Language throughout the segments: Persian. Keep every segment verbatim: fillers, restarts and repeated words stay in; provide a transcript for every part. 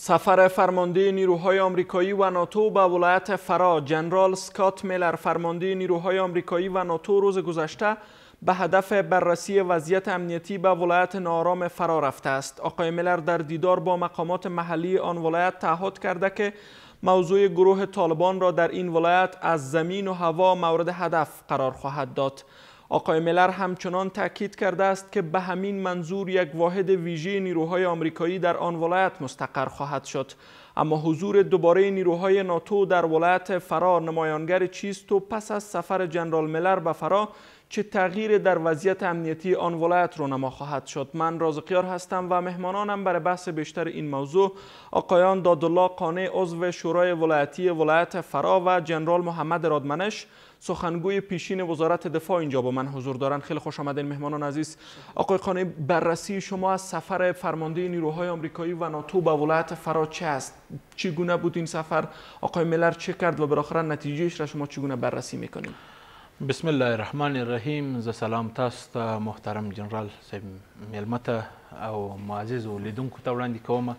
سفر فرمانده نیروهای آمریکایی و ناتو به ولایت فرا، جنرال اسکات میلر فرمانده نیروهای آمریکایی و ناتو روز گذشته به هدف بررسی وضعیت امنیتی به ولایت ناآرام فرا رفته است. آقای میلر در دیدار با مقامات محلی آن ولایت تعهد کرده که موضوع گروه طالبان را در این ولایت از زمین و هوا مورد هدف قرار خواهد داد. آقای میلر همچنان تاکید کرده است که به همین منظور یک واحد ویژه نیروهای آمریکایی در آن ولایت مستقر خواهد شد. اما حضور دوباره نیروهای ناتو در ولایت فرا نمایانگر چیست و پس از سفر جنرال میلر به فرا چه تغییر در وضعیت امنیتی آن ولایت رونما خواهد شد؟ من رازقیار هستم و مهمانانم برای بحث بیشتر این موضوع آقایان دادالله قانع عضو شورای ولایتی ولایت فرا و جنرال محمد رادمنش سخنگوی پیشین وزارت دفاع اینجا با من حضور دارند. خیلی خوش آمدین مهمانان عزیز. آقای قانع، بررسی شما از سفر فرمانده نیروهای آمریکایی و ناتو به ولایت فرا چه است؟ چگونه بود این سفر؟ آقای میلر چه کرد و بالاخره نتیجهش را شما چگونه بررسی میکنید؟ بسم الله الرحمن الرحیم. ز سلام تاسو ته محترم جنرال صاحب میلمه ته او معززو لیدونکو ته وړاندې کوم.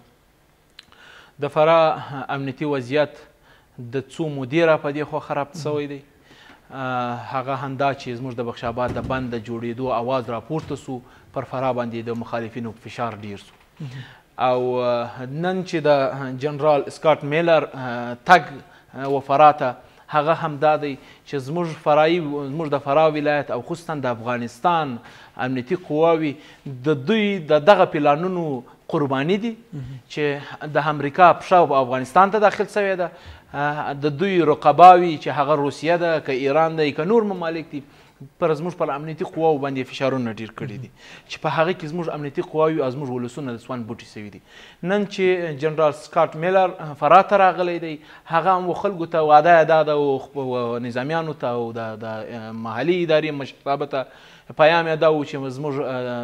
د فرا امنیتي وضعیت د څو مودې را په دې خوا خراب شوی دی. هغه همدا چې زموږ د بخش آباد د بند د جوړېدو اواز راپورته سو، پر فرا باندې د مخالفینو فشار ډیر سو او نن چې د جنرال اسکاټ میلر تګ و فرا ته هغه همدا دی چې زموږ فرایي زموږ د فرا ولایت او خصوصا د افغانستان امنیتي قواوي د دوی د دغه پلانونو قرباني دي چې د امریکا پښه په افغانستان ته داخل شوې ده. د دوی رقباوي چې هغه روسیه ده که ایران ده که نور ممالک دي پر زموږ پر امنیتي قواو باندې فشارونه ډیر کړي دي چې په هغه کې زموږ امنیتي قواوي او زموږ ولسونه د سوان بوټي سوي دي. نن چې جنرال سکاټ میلر فرا ته راغلی دی هغه هم خلکو ته وعده یې دا ده او نظامیانو ته او د محلي ادارې مشرتابه ته پیام یې دا و چې زموږ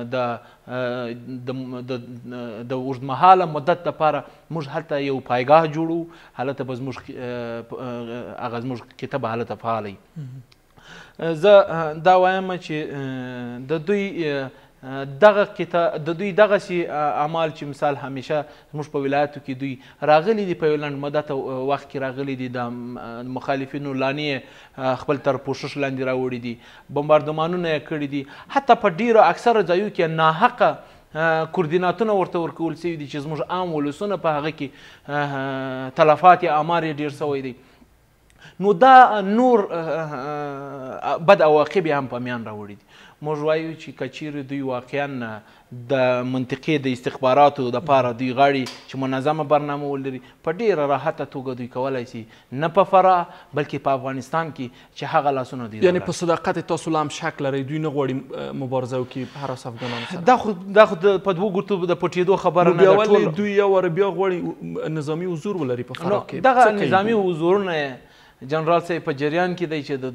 د اوږدمهاله مدت لپاره موږ هلته یو پایګاه جوړو، هلته به زموږ هغه زموږ کتاب هلته فعاله وي. زه دا وایم چې د دوی دغه د دوی دغسې اعمال چې مثال همیشه زموږ په ولایتو کې دوی راغلي دي، په یو لنډ مدته وخت کې راغلي دي، د مخالفینو لانې خپل تر پوښښ لاندې راوړي دي، بمباردمانونه یې کړي دي، حتی په ډیرو اکثره ځایو کې ناحقه کوردیناتونه ورته ورکول سوي دي چې زموږ عام ولسونه په هغه کې تلفات یا اعمار یې ډیر سوی دی. نو دا نور بد عواقب یې هم په میان راوړي دي. موږ وایو چې که چیرې دوی واقعا د منطقې د استخباراتو دپاره دوی غواړي چې منظمه برنامه ولري، په ډېره راحته توګه دوی کولی شي نه په فرا بلکې په افغانستان کې چې هغه لاسونه دوی یعنې په صداقت تاسو لا هم شک لرئ دوی نه غواړي مبارزه وکړي هراس افغانانو سره؟ دا خو دا خو په دوو ګوتو د پټېدو خبره نه ده. ولې دوی یو واره بیا غواړي نظامي حضور ولري په فرا کې؟ دغه نظامي حضورونه جنرال صاحب په جریان کې دی چې د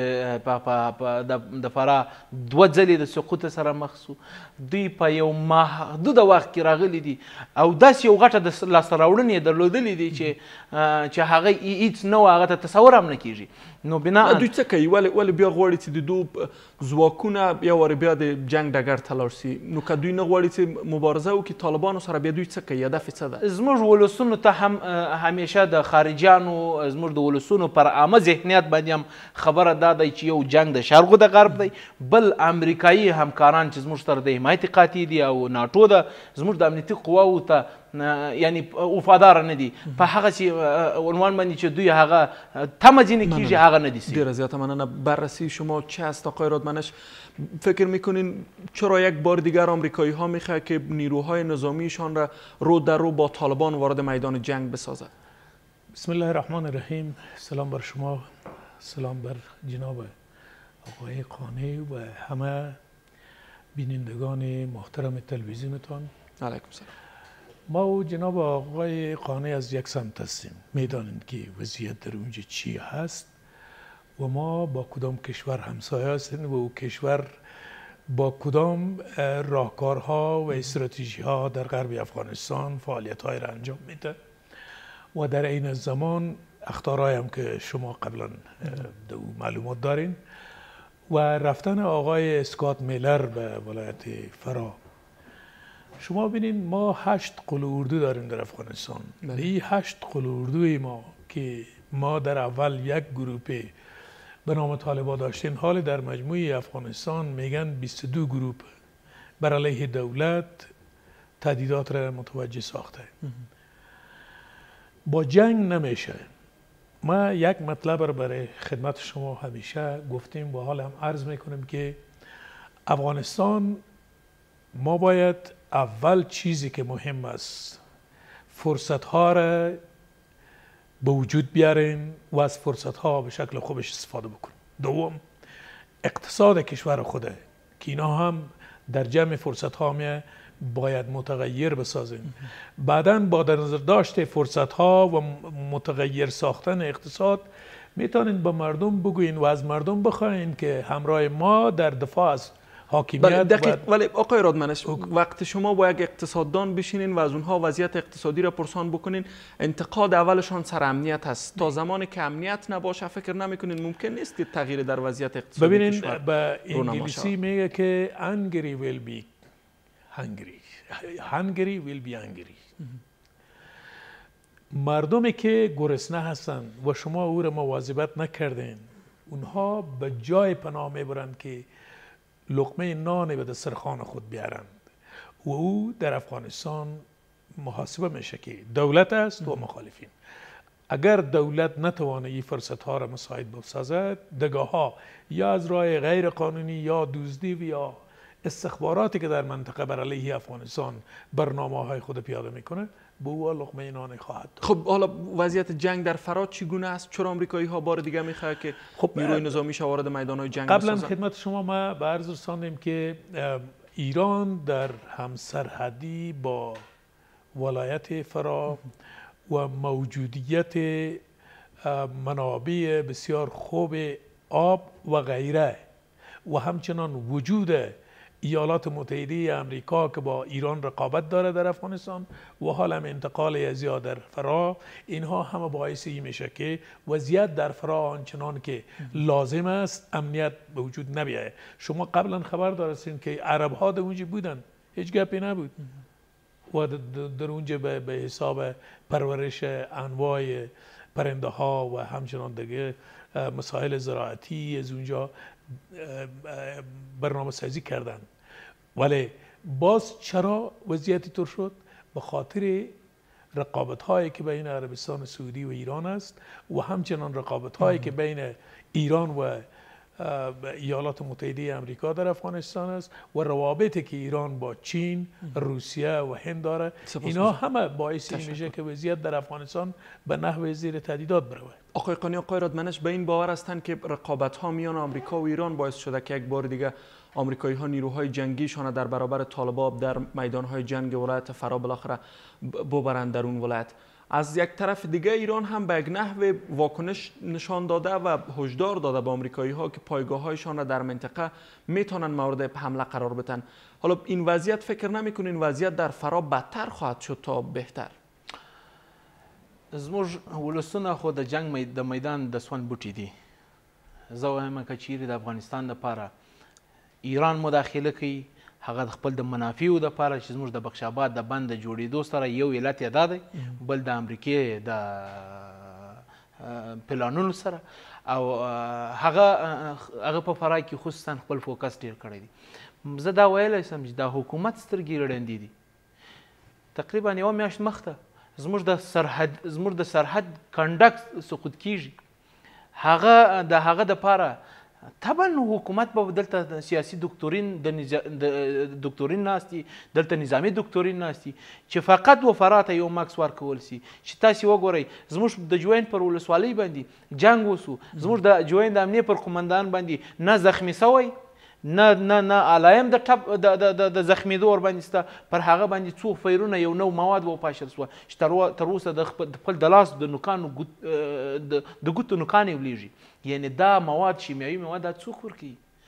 دوی د فرا دوه ځلې د سقوط سره مخ سو. دوی په یو محدوده وخت کې راغلي دي او داسې یو غټه د لاسته راوړنې یې درلودلې دي چې هغه هېڅ نه و، هغه ته تصور هم نه کېږي. نو بنا دوی څه کوي؟ ولې بیا غواړي چې د دوی ځواکونه بیا وارې بیا د جنګ ډګر ته لاړ شي؟ نو که دوی نه غواړي چې مبارزه وکړي طالبانو سره بیا دوی څه کوي؟ هدف یې څه ده؟ زموږ ولسونو ته هم همیشه د خارجیانو زموږ د ولسونو پر عامه ذهنیت باندې هم خبره دا دی چې یو جنګ د شرق او د غرب دی، بل امریکایي همکاران چې زموږ سره د حمایت قاطع دي او ناټو ده زموږ د امنیتي قواو ته یعنی وفادار نه دي، په هغه عنوان باندې چې دوی هغه تمه ځینې کېږي هغه نه دي. ډیره زیاته مننه. بررسی شما چه است آقای رادمنش؟ فکر میکنین چرا یک بار دیگر آمریکایی ها میخواه که نیروهای نظامیشان را رو در رو با طالبان وارد میدان جنگ بسازد؟ بسم الله الرحمن الرحیم. سلام بر شما، سلام بر جناب آقای قانع و همه بینندگان محترم تلویزیونتان. علیکم سلام. ما و جناب آقای قانع از یک سمت هستیم، میدانیم که وضعیت در اونجا چی هست و ما با کدام کشور همسایه هستیم و او کشور با کدام راهکارها و استراتژی ها در غرب افغانستان فعالیت های را انجام میده و در این زمان اخطارهایی هم که شما قبلا دو معلومات دارین و رفتن آقای اسکات میلر به ولایت فرا شما ببینید ما هشت قل اردو داریم در افغانستان. این هشت قل اردوی ما که ما در اول یک گروپ به نام طالبا داشتیم، حال در مجموعه افغانستان میگن بیست و دو گروپ بر علیه دولت تهدیدات را متوجه ساخته. با جنگ نمیشه. ما یک مطلب رو برای خدمت شما همیشه گفتیم و حال هم عرض میکنیم که افغانستان ما باید اول چیزی که مهم است فرصت ها را به وجود بیاریم و از فرصت ها به شکل خوبش استفاده بکنیم. دوم اقتصاد کشور خوده که اینا هم در جمع فرصت ها می باید متغیر بسازیم. بعداً با در نظر داشته فرصت ها و متغیر ساختن اقتصاد میتونین به مردم بگوین و از مردم بخواین که همراه ما در دفاع از حاکمیت. دقیق. ولی آقای رادمنش وقت شما با یک اقتصاددان بشینین و از اونها وضعیت اقتصادی را پرسان بکنین، انتقاد اولشان سر امنیت هست. تا زمانی که امنیت نباشه فکر نمیکنین ممکن نیست تغییر در وضعیت اقتصادی ببینین به انگلیسی میگه که hungry will be hungry hungry will be hungry. مردمی که گرسنه هستن و شما او را مواظبت نکردین، اونها به جای پناه میبرند که لقمه نان به دسترخوان خود بیارند و او در افغانستان محاسبه میشه که دولت است و مخالفین. اگر دولت نتوانه این فرصت ها را مساعد بسازد، دگاه ها یا از راه غیر قانونی یا دزدی و یا استخباراتی که در منطقه بر علیه افغانستان برنامه های خود پیاده میکنه به او لقمه نان خواهد داد. خب حالا وضعیت جنگ در فرات چگونه است؟ چرا آمریکایی ها بار دیگه میخواد که خب نیروی نظامی وارد میدان های جنگ قبلا بسازن؟ خدمت شما ما به عرض رساندیم که ایران در همسرحدی با ولایت فرا و موجودیت منابع بسیار خوب آب و غیره و همچنان وجود ایالات متحده امریکا که با ایران رقابت داره در افغانستان و حالا انتقال ازیا در فرا، اینها همه باعث این میشه که وضعیت در فرا آنچنان که لازم است امنیت به وجود نبیاید. شما قبلا خبر دارستین که عرب ها در اونجا بودن، هیچ گپی نبود و در اونجا به حساب پرورش انواع پرنده ها و همچنان دیگه مسائل زراعتی از اونجا برنامه سازی کردن. ولی باز چرا وضعیتی طور شد؟ به خاطر رقابت هایی که بین عربستان سعودی و ایران است و همچنان رقابت هایی که بین ایران و ایالات متحده امریکا در افغانستان است و روابطی که ایران با چین، روسیه و هند داره. اینا همه باعث این میشه که وضعیت در افغانستان به نحو زیر تهدیدات بره. آقای قانی، آقای رادمنش به این باور هستند که رقابت ها میان آمریکا و ایران باعث شده که یک بار دیگه آمریکایی ها نیروهای جنگیشان در برابر طالبان در میدان های جنگ ولایت فرا بالاخره ببرند در اون ولایت؟ از یک طرف دیگه ایران هم به یک نحو واکنش نشان داده و هشدار داده به آمریکایی ها که پایگاه هایشان در منطقه میتونن مورد حمله قرار بدن. حالا این وضعیت فکر نمیکنین وضعیت در فرا بدتر خواهد شد تا بهتر؟ زموږ ولسونه خو د جنگ د میدان د سون بوټي دي. زه وایم که چیرې د افغانستان لپاره ایران مداخله کوي، هغه د خپل د منافعو دپاره چې زموږ د بخش آباد د بند د جوړېدو سره یو علت یې دا دی، بل د امریکې د پلانونو سره او هغه هغه په فرا کې خصوصا خپل فوکس ډېر کړی دی. زه دا ویلی سم چې د حکومت سترګې رډندې دي. تقریبا یوه میاشت مخته زموږ د سرحد زموږ د سرحد کنډک سقوط کیږي. هغه د هغه دپاره طبعا حکومت به دلته سیاسي دکتورین د دکتورین ناست دي، دلته نظامي دکتورین ناست دي چې فقط و فرا ته یو ماکس ورکول سي چې تاسې وګورئ زموږ د جوین پر ولسوالۍ باندې جنګ وسو، زموږ د جوین د امنیې پر قمندان باندې نه زخمي سوی نه نه نه علایم د ټپ د زخمېدو ورباندې سته، پر هغه باندې څو فیرونه یو نو مواد وپاشل سوه چې تر اوسه د خپل د لاس د نوکانو د ګوتو نوکان یې ولیږي. یعنې دا مواد شیمیاوي مواد دا څوک ورکوي؟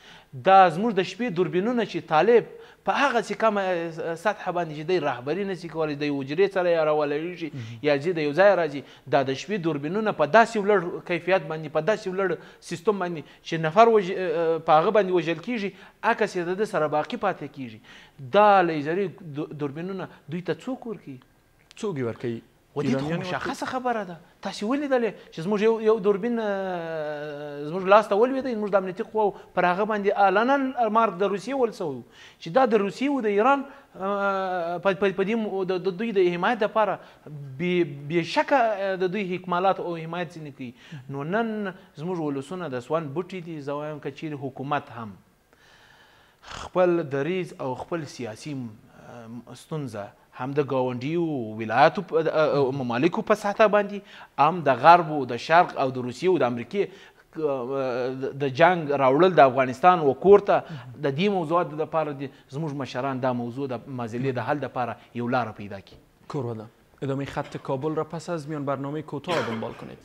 دا زموږ د شپې دوربینونه چې طالب په هغه چې کومه سطحه باندې چې دی رهبري نشي کولی د یو حجرې سره یا راولېږي یا ځي د یو ځای راځي دا د شپې دوربینونه په داسې لوړ کیفیت باندې په داسې لوړ سیستم باندې چې نفر په هغه باندې وژل کېږي عکس یې د ده سره باقي پاتې کېږي دا لیزري دوربینونه دوی ته څوک ورکوي څوک یې ورکوي و دې خو مشخصه خبره ده تاسې ولیدلې چې زموږ یو یو دوربین زموږ لاس ته ولوېدی زموږ د امنیتي قواو پر هغه باندې علنا مارک د روسیې ول سوی و چې دا د روسیې و د ایران په دې د دوی د حمایت دپاره بېشکه د دوی اکمالات او حمایت ځینې کوي نو نن زموږ ولسونه د سوان بوټي دي زه وایم که چیرې حکومت هم خپل دریځ او خپل سیاسي ستونزه هم د ګاونډیو ولایاتو ممالکو په سطحه باندې هم د غرب او د شرق او د روسیې او د امریکې د جنگ راوړل د افغانستان و کور ته د دې موضوعاتو دپاره زموږ مشران دا موضوع د معضلې د حل دپاره یو لاره پیدا کړي. کورواده ادامه خط کابل را پس از میان برنامه کوتاه دنبال کنید.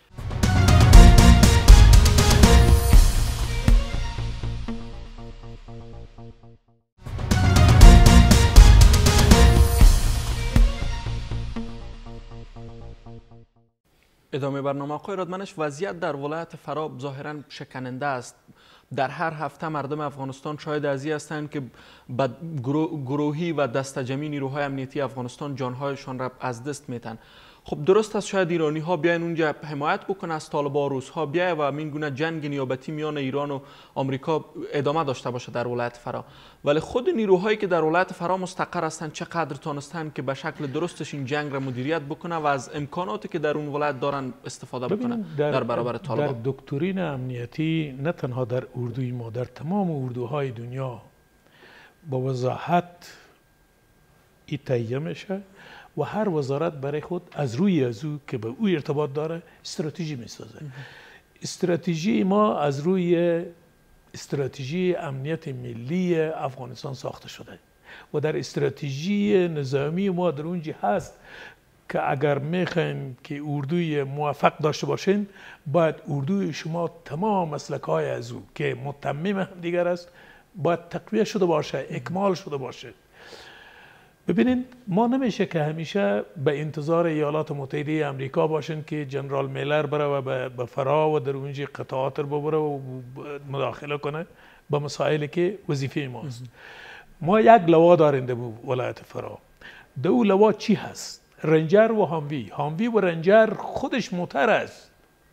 ادامه برنامه آقای رادمنش، وضعیت در ولایت فرا ظاهرا شکننده است. در هر هفته مردم افغانستان شاهد ازی هستند که به گروهی و دسته جمعی نیروهای امنیتی افغانستان جانهایشان را از دست میتن. خب درست است شاید ایرانی ها بیاین اونجا حمایت بکنن از طالبان، روس ها بیاین و این گونه جنگ نیابتی میان ایران و آمریکا ادامه داشته باشه در ولایت فرا، ولی خود نیروهایی که در ولایت فرا مستقر هستند چقدر تانستن که به شکل درستش این جنگ را مدیریت بکنن و از امکاناتی که در اون ولایت دارن استفاده بکنن در, در برابر طالبان؟ در دکترین امنیتی نه تنها در اردوی ما، در تمام اردوهای دنیا با وضاحت این تهیه میشه و هر وزارت برای خود از روی از او که به او ارتباط داره استراتژی میسازه. استراتژی ما از روی استراتژی امنیت ملی افغانستان ساخته شده و در استراتژی نظامی ما در اونجا هست که اگر میخواین که اردوی موفق داشته باشین باید اردوی شما تمام مسلک های از او که متمم هم دیگر است باید تقویه شده باشه، اکمال شده باشه. ببینید ما نمیشه که همیشه به انتظار ایالات متحده امریکا باشین که جنرال میلر بره و به فرا و در اونجا قطعات رو ببره و مداخله کنه به مسائلی که وظیفه ماست. ما یک لوا داریم در ولایت فرا. دو لوا چی هست؟ رنجر و هاموی. هاموی و رنجر خودش موتر است.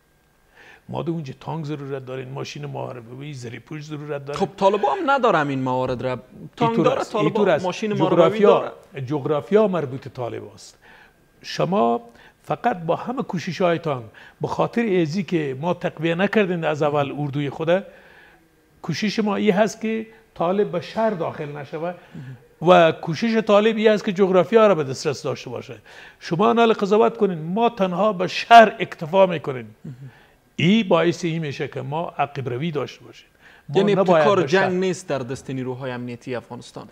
ما دو اونجا تانک ضرورت داریم، ماشین محاربه‌ای، زری پوش ضرورت داریم. خب طالبان هم ندارم این موارد را. تانک داره طالبان، ماشین محاربه‌ای داره. جغرافیا مربوط طالب است. شما فقط با همه کوشش هایتان به خاطر ایزی که ما تقویه نکردیم از اول اردوی خود، کوشش ما این هست که طالب به شهر داخل نشود و کوشش طالب این است که جغرافیا را به دسترس داشته باشه. شما نال قضاوت کنین، ما تنها به شهر اکتفا میکنیم. این باعث این میشه که ما عقب روی داشته باشیم. یعنی ابتکار جنگ نیست در دست نیروهای امنیتی افغانستان.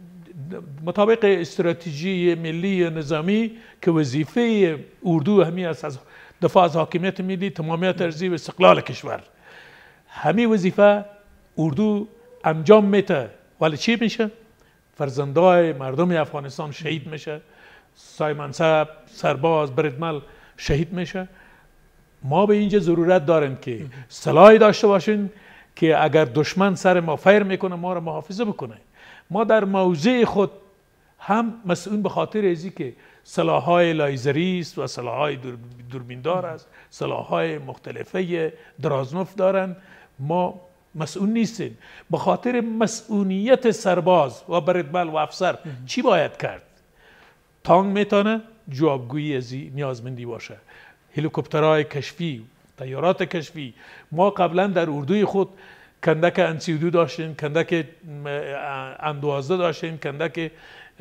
مطابق استراتژی ملی نظامی که وظیفه اردو همی است از دفاع از حاکمیت ملی، تمامیت ارضی و استقلال کشور. همین وظیفه اردو انجام میده، ولی چی میشه؟ فرزندای مردم افغانستان شهید میشه، سایمنصب، سرباز، بردمل شهید میشه. ما به اینجا ضرورت داریم که سلاحی داشته باشیم که اگر دشمن سر ما فیر میکنه ما را محافظه بکنه. ما در موضع خود هم مسئول به خاطر ازی که سلاح‌های لایزری است و سلاح‌های دوربیندار است، سلاح‌های مختلفه درازنف دارن، ما مسئول نیستیم. به خاطر مسئولیت سرباز و بردمل و افسر چی باید کرد؟ تانک میتونه جوابگویی ازی نیازمندی باشه. هلیکوپترهای کشفی، طیارات کشفی. ما قبلا در اردوی خود کندک انسیودو داشتیم، کندک اندوازده داشتیم، کندک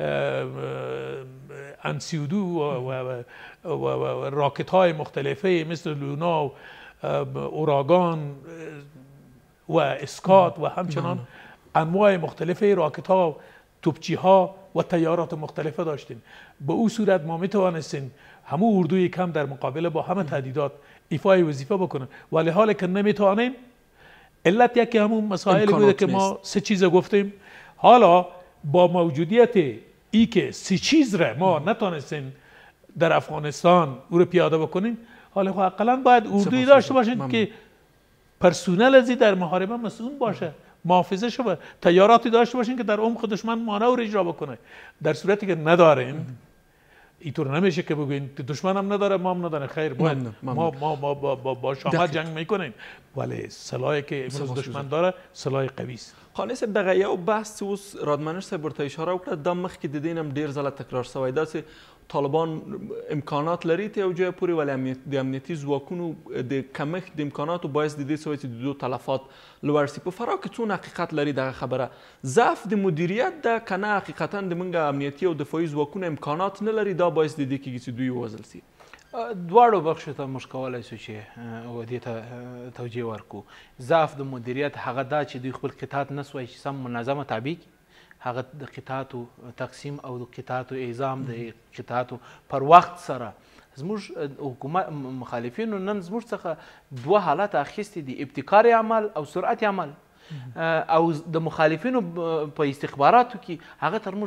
انسیودو و, و, و, و راکت های مختلفه مثل لونا و اوراگان و اسکات و همچنان انواع مختلفه راکت ها، توپچی ها و طیارات مختلفه داشتیم. به او صورت ما میتوانستیم همون اردوی کم در مقابله با همه تهدیدات ایفای وظیفه بکنه، ولی حالا که نمیتوانیم علت یکی همون مسائل بوده که ما سه چیز گفتیم. حالا با موجودیت ای که سه چیز را ما نتونستیم در افغانستان او رو پیاده بکنیم، حالا خب اقلا باید اردوی داشته باشین که پرسونل ازی در محاربه مسئول باشه، محافظه شده، تیاراتی داشته باشین که در عمق دشمن مانور اجرا بکنه. در صورتی که نداریم اینطور نمیشه که بگوین دشمن هم نداره ما هم نداره. خیر باید ما ما با با با, با شامل جنگ میکنیم، ولی سلاحی که امروز دشمن داره سلاح قوی است. خانه صاحب دغه یو بحث اوس رادمنش صاحب ورته اشاره وکړه، دا مخکې د دې هم ډېر ځله تکرار شوی، داسې طالبان امکانات لري ته یو ځای پورې، ولې د امنیتي ځواکونو د کمښت د امکاناتو باعث د دې سوی چې د دو تلفات لوړ سي. په فراه کې څونه حقیقت لري دغه خبره؟ ضعف د مدیریت ده که نه حقیقتا د موږ امنیتي او دفاعي ځواکونه امکانات نه لري، دا باعث د دې کېږي چې دوی ووژل سي؟ دواړو بخشو ته موږ کولی شو چې دې ته توجیه ورکړو. ضعف د مدیریت هغه دا چې دوی خپل قطعات نه سوی چې سم منظمه تابع کړي، هغه د قطعاتو تقسیم او د قطعاتو اعزام د قطعاتو پر وخت سره. زموږ حکومت مخالفینو نن زموږ څخه دوه حالات اخیستي دي، ابتکار عمل او سرعت عمل. او د مخالفینو په استخباراتو کې هغه تر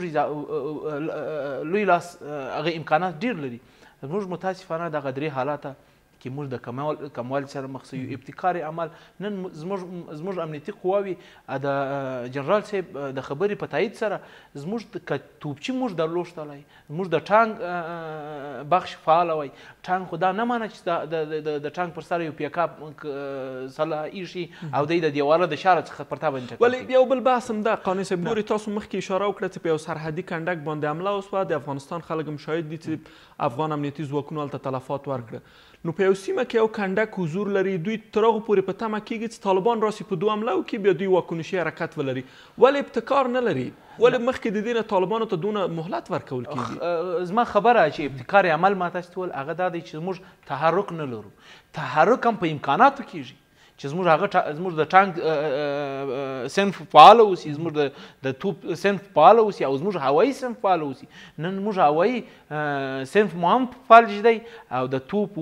موږ لوی لاس هغه امکانات ډېر لري. زموږ متاسفانه دغه درې حالاته کې موږ د کموالي سره مخ شو. ابتکار عمل نن زموږ امنیتي قواوې د جنرال صاحب د خبرې په تایید سره زموږ که توپچي موږ درلوشتلی، زموږ د ټانک بخش فعاله وی. ټانک خو دا نه مانه چې د ټانک پر سر یو پیکاپ سله ایښي او دی د دیواله د شاره څخه پر تا باندې ټکر. ولې یو بل بحث هم ده قانع صاحب، ګورې تاسو مخکې اشاره وکړه چې په یو سرحدي کنډک باندې حمله وسوه، د افغانستان خلک هم شاهد دي چې افغان امنیتي ځواکونو هلته تلفات ورکړه. نو په یو سیمه کې یو کنډک حضور لري، دوی تر هغو پورې په تمه کېږي چې طالبان راسي په دوه حمله وکړي، بیا دوی واکنشي حرکت ولري، ولې ابتکار نه لري؟ ولې مخکې د دې نه طالبانو ته دونه مهلت ورکول کېږي؟ زما خبره چې ابتکار عمل ما تاسو ته وویل هغه دا دی چې موږ تحرک نه لرو. تحرک هم په امکاناتو کېږي چې زموږ هغه زموږ د ټانک صنف فعاله اوسي، زموږ د توپ صنف فعاله اوسي او زموږ هوایي صنف فعاله اوسي. نن موږ هوایي صنف مو هم فعال دی او د توپ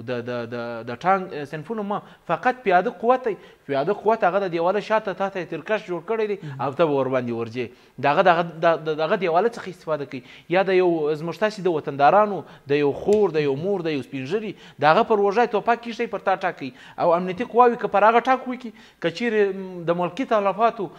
د ټانک صنفونو ما فقط پیاده قوت دی. پیاده قوت هغه د دیواله شاته تا ته ترکش جوړ کړی دی او ته به ورباندې ورځې د هغه دیواله څخه استفاده کوي. یا د یو زموږ تاسې د وطندارانو د یو خور د یو مور د یو سپین ږیري د هغه پر روژه توپک کیږدئ پر تا ټاکوي او امنیتي قواوې که پر هغه ټاک وکړي که چیرې د ملکي تلفاتو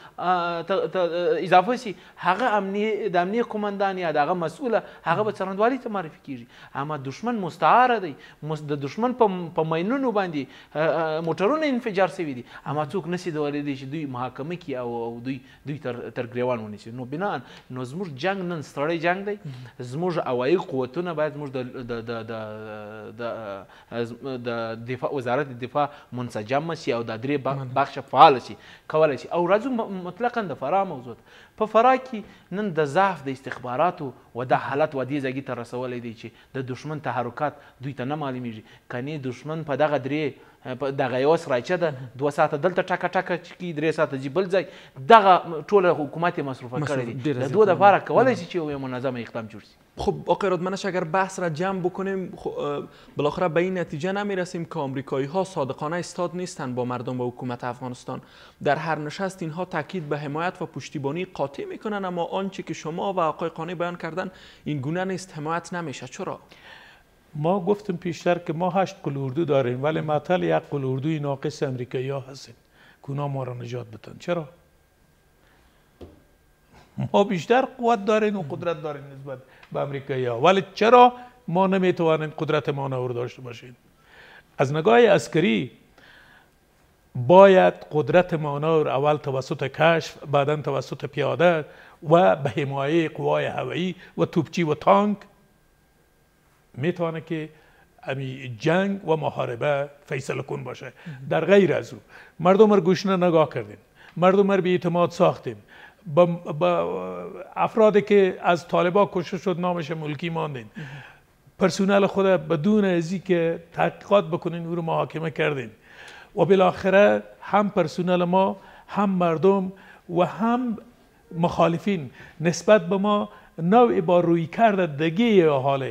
اضافه سي هغه د امنیه قمندان یا د هغه مسؤله هغه به څرنګوالي ته معرفي کیږي. اما دشمن مستعاره دی، د دشمن په ماینونو باندې موټرونه انفجار شوي دي، اما څوک نشي دولی دی چې دوی محاکمه کړي او دوی دوی تر ګریوان ونیسي. نو بنا نو زموږ جنګ نن ستړی جنګ دی. زموږ هوایي قوتونه باید زموږ د دفاع وزارت دفاع منسجم شي او د درې بخشه فعال شي کولی شي. او راځو مطلقا د فراه موضوع په فراه کې نن د ضعف د استخباراتو و د حالت و دې ځای ته رسولی دی چې د دشمن تحرکات دوی ته نه معلومیږي. کنې دشمن په دغه درې دغه یوه سرایچه ده دوه ساعته دلته ټکه ټکه چې درې ساعته ځي بل ځای، دغه ټوله حکومت یې مصروفه کړی دی. د دو دپاره کولی شي چې یو منظم اقدام جوړ شي. خب آقای رادمنش اگر بحث را جمع بکنیم بالاخره به این نتیجه نمیرسیم که آمریکایی ها صادقانه استاد نیستند با مردم و حکومت افغانستان. در هر نشست اینها تاکید به حمایت و پشتیبانی قاطع میکنن، اما آنچه که شما و آقای قانی بیان کردن این گونه نیست، حمایت نمیشه. چرا؟ ما گفتیم پیشتر که ما هشت قل اردو داریم ولی معطل یک قل اردوی ناقص امریکایی ها هستیم که اونا ما را نجات بدن. چرا؟ ما بیشتر قوت داریم و قدرت داریم نسبت به امریکایی ها، ولی چرا ما نمیتوانیم قدرت مانور داشته باشیم؟ از نگاه عسکری باید قدرت مانور اول توسط کشف، بعدا توسط پیاده و به حمایه قوای هوایی و توپچی و تانک میتونه که امی جنگ و محاربه فیصله کن باشه. در غیر از او مردم را گوشنه نگاه کردیم، مردم را بی اعتماد ساختیم، با افرادی که از طالبا کشته شد نامش ملکی ماندین، پرسونل خود بدون ازی که تحقیقات بکنین او رو محاکمه کردین و بالاخره هم پرسونل ما هم مردم و هم مخالفین نسبت به ما نوعی با روی کرده دگی حال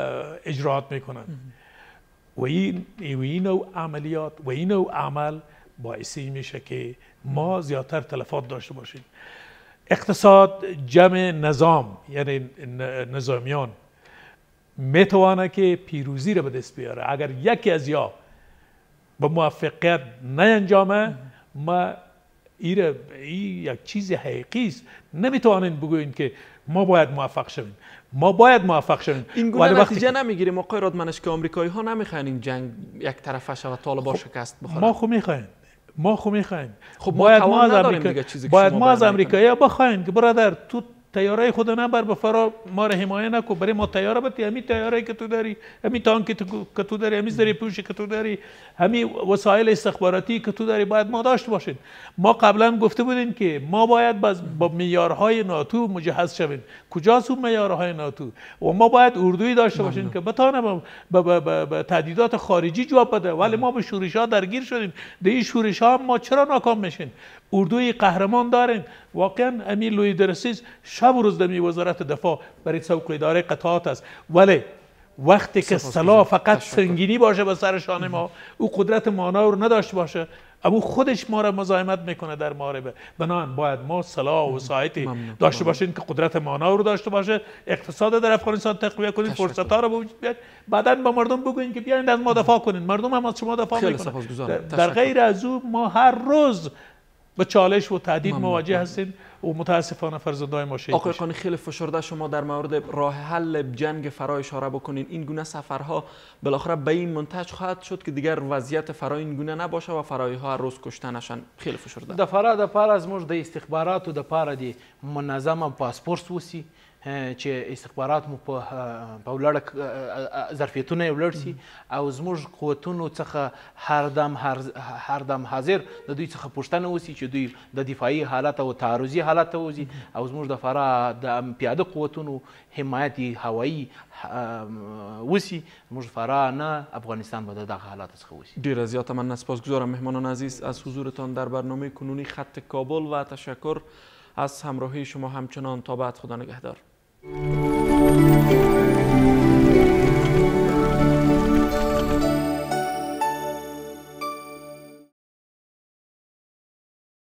اجراعات میکنن و این و این نوع عملیات و این نوع عمل باعثی میشه که ما زیادتر تلفات داشته باشیم. اقتصاد جمع نظام یعنی نظامیان میتوانه که پیروزی را به دست بیاره. اگر یکی از یا به موفقیت نانجامه ما این یک چیز حقیقی است. نمیتوانین بگوین که ما باید موفق شویم. ما باید موفق شویم. این گونه نتیجه نمیگیریم آقای رادمنش که آمریکایی ها نمیخواین این جنگ یک طرفه شود، طالبان شکست بخورن؟ ما خو میخوایم ما خو میخوایم خب باید ما از امریکا باید ما از امریکایی بخوایم که برادر تو تیاره خود نبر به فرا ما را حمایه نکو، برای ما تیاره بتی، همین تیاره که تو داری، همین تانک که تو داری، همین زیر پوشی که تو داری، همین وسایل استخباراتی که تو داری باید ما داشته باشیم. ما قبلا گفته بودیم که ما باید با معیارهای ناتو مجهز شویم. کجاست اون معیارهای ناتو؟ و ما باید اردویی داشته باشیم که بتونه به تهدیدات خارجی جواب بده. ولی ما به شورش ها درگیر شدیم. در این شورش ها ما چرا ناکام میشیم؟ اردوی قهرمان داریم. واقعا امیر لوی درسیز شب و روز در وزارت دفاع برای څوک اداره قطعات است، ولی وقتی که سلاح فقط سنگینی باشه به سر شانه ما، او قدرت مانور نداشته باشه، اما خودش ما را مزاحمت میکنه در محاربه. بنابراین باید ما سلاح و وسایتی داشته باشیم که قدرت مانور داشته باشه، اقتصاد در افغانستان تقویت کنیم، فرصت ها را به وجود بیاد، بعداً با مردم بگوین که بیاین از ما دفاع کنین. مردم هم از شما دفاع میکنه. در غیر از او ما هر روز به چالش و تهدید مواجه هستیم و متاسفانه فرزندان ما شهید آقای قانی خیلی فشرده شما در مورد راه حل جنگ فرا اشاره بکنین. این گونه سفرها بالاخره به این منتج خواهد شد که دیگر وضعیت فرا این گونه نباشه و فرایی ها روز کشته نشن. خیلی فشرده د فرا د پاره زموږ د استخباراتو د پاره دی منظم پاسپورت وسی چې استخبارات مو په ولاړه ظرفیتونه ولاړ سي او زموږ قوتونو څخه هر دم هر دم حاضر د دوی څخه پوښتنه وسی چې دوی د دفاعي حالت او تعرضي حالت ته وځي او زموږ د فرا د پیاده قوتونو حمایت هوایی وسی. زموږ فرا نه افغانستان به دغه حالات څخه وسی. ډیر زیات من سپاسگزارم مهمانان عزیز از حضورتان در برنامه کنونی خط کابل و تشکر از همراهی شما همچنان. تا بعد، خدا نگهدار.